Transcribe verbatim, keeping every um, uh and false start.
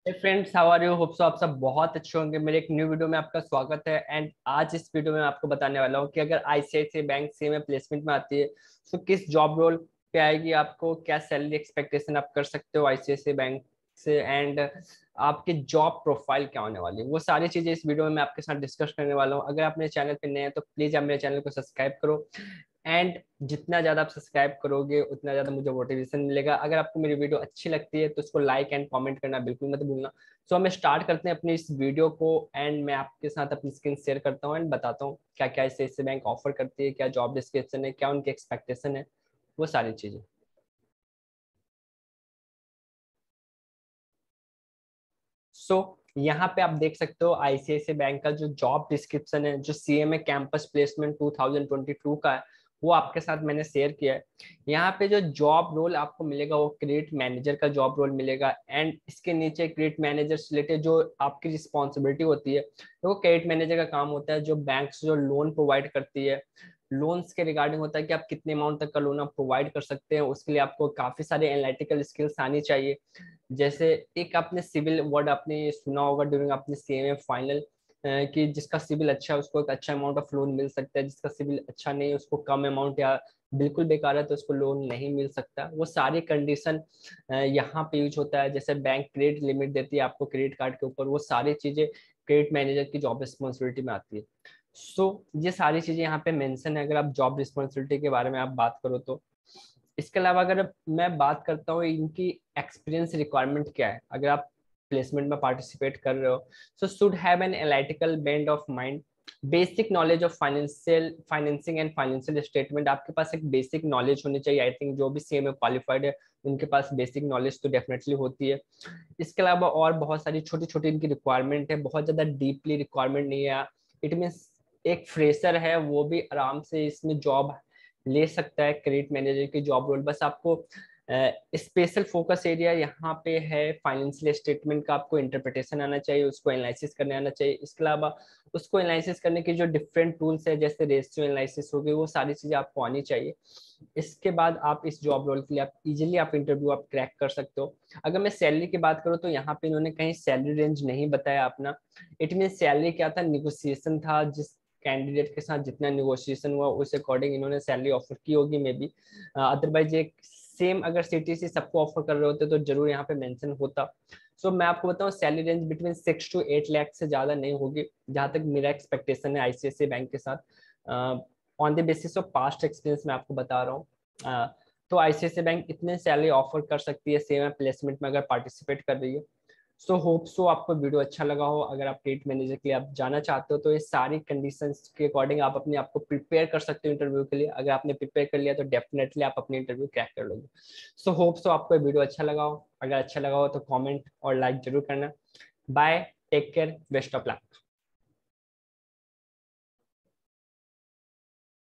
Friends, how are you? Hope so आप सब बहुत अच्छे होंगे। मेरे एक न्यू वीडियो में आपका स्वागत है। एंड आज इस वीडियो में मैं आपको बताने वाला हूँ कि अगर आईसीआईसीआई बैंक सी में प्लेसमेंट में आती है तो किस जॉब रोल पे आएगी, आपको क्या सैलरी एक्सपेक्टेशन आप कर सकते हो आईसीआईसीआई बैंक से, एंड आपकी जॉब प्रोफाइल क्या होने वाली है, वो सारी चीजें इस वीडियो में मैं आपके साथ डिस्कस करने वाला हूँ। अगर आप मेरे चैनल पे नए हैं तो प्लीज आप मेरे चैनल को सब्सक्राइब करो। एंड जितना ज्यादा आप सब्सक्राइब करोगे उतना ज्यादा मुझे मोटिवेशन मिलेगा। अगर आपको मेरी वीडियो अच्छी लगती है तो उसको लाइक एंड कमेंट करना बिल्कुल मत भूलना। सो हमें स्टार्ट करते हैं अपनी इस वीडियो को। एंड मैं आपके साथ अपनी स्क्रीन शेयर करता हूँ एंड बताता हूँ क्या क्या इससे बैंक ऑफर करती है, क्या जॉब डिस्क्रिप्शन है, क्या उनकी एक्सपेक्टेशन है, वो सारी चीजें। सो so, यहाँ पे आप देख सकते हो आईसीआईसीआई बैंक का जो जॉब डिस्क्रिप्शन है, जो CMA campus placement two thousand twenty two का है, वो आपके साथ मैंने शेयर किया है। यहाँ पे जो जॉब रोल आपको मिलेगा वो क्रेडिट मैनेजर का जॉब रोल मिलेगा। एंड इसके नीचे क्रेडिट मैनेजर से रिलेटेड जो आपकी रिस्पॉन्सिबिलिटी होती है, तो वो क्रेडिट मैनेजर का काम होता है जो बैंक से जो लोन प्रोवाइड करती है, लोन्स के रिगार्डिंग होता है कि आप कितने अमाउंट तक का लोन आप प्रोवाइड कर सकते हैं। उसके लिए आपको काफी सारे एनालिटिकल स्किल्स आनी चाहिए। जैसे एक आपने सिविल वर्ड आपने सुना होगा ड्यूरिंग अपने सीएमए फाइनल, कि जिसका सिविल अच्छा है उसको एक अच्छा अमाउंट ऑफ लोन मिल सकता है, जिसका सिविल अच्छा नहीं है उसको कम अमाउंट या बिल्कुल बेकार है तो उसको लोन नहीं मिल सकता। वो सारी कंडीशन यहाँ पे यूज होता है। जैसे बैंक क्रेडिट लिमिट देती है आपको क्रेडिट कार्ड के ऊपर, वो सारी चीजें क्रेडिट मैनेजर की जॉब रिस्पॉन्सिबिलिटी में आती है। सो so, ये सारी चीजें यहाँ पे मेंशन है अगर आप जॉब रिस्पॉन्सिबिलिटी के बारे में आप बात करो तो। इसके अलावा अगर मैं बात करता हूँ इनकी एक्सपीरियंस रिक्वायरमेंट क्या है, अगर आप प्लेसमेंट में पार्टिसिपेट कर रहे हो, so should have an analytical bend of mind, basic knowledge of financial financing and financial statement. आपके पास एक बेसिक नॉलेज होनी चाहिए। आई थिंक जो भी सीएमए क्वालिफाइड है उनके पास बेसिक नॉलेज तो डेफिनेटली होती है। इसके अलावा और बहुत सारी छोटी छोटी इनकी रिक्वायरमेंट है, बहुत ज्यादा डीपली रिक्वायरमेंट नहीं है। इट मीन्स एक फ्रेशर है वो भी आराम से इसमें जॉब ले सकता है क्रेडिट मैनेजर की जॉब रोल। बस आपको स्पेशल फोकस एरिया यहाँ पे है फाइनेंशियल स्टेटमेंट का, आपको इंटरप्रिटेशन आना चाहिए, उसको एनालिसिस करने आना चाहिए। इसके अलावा उसको एनालिसिस करने के जो डिफरेंट टूल्स है जैसे रेशियो एनालिसिस हो गई, वो सारी चीजें आपको आनी चाहिए। इसके बाद आप इस जॉब रोल के लिए आप इजीली आप इंटरव्यू आप क्रैक कर सकते हो। अगर मैं सैलरी की बात करूँ तो यहाँ पे इन्होंने कहीं सैलरी रेंज नहीं बताया अपना। इट मीन सैलरी क्या था, निगोसिएशन था, जिस कैंडिडेट के साथ जितना निगोशिएशन हुआ उस अकॉर्डिंग इन्होंने सैलरी ऑफर की होगी मे बी। अदरवाइज एक सेम अगर सीटीसी सबको ऑफर कर रहे होते तो जरूर यहाँ पे मेंशन होता। सो so, मैं आपको बताऊं salary range between six to eight lakh से ज्यादा नहीं होगी, जहां तक मेरा एक्सपेक्टेशन है आईसीआईसीआई बैंक के साथ। On the basis of past experience मैं आपको बता रहा हूँ। uh, तो आईसीआईसीआई बैंक इतने सैलरी ऑफर कर सकती है सेम प्लेसमेंट में अगर पार्टिसिपेट कर रही है। सो होप सो आपको वीडियो अच्छा लगा हो। अगर आप क्रेडिट मैनेजर के लिए आप जाना चाहते हो तो ये सारी कंडीशंस के अकॉर्डिंग आप अपने आप को प्रिपेयर कर सकते हो इंटरव्यू के लिए। अगर आपने प्रिपेयर कर लिया तो डेफिनेटली आप अपनी इंटरव्यू क्रैक कर लोगे। सो होप सो आपको ये वीडियो अच्छा लगा हो। अगर अच्छा लगा हो तो कमेंट और लाइक जरूर करना। Bye, take care, best of luck.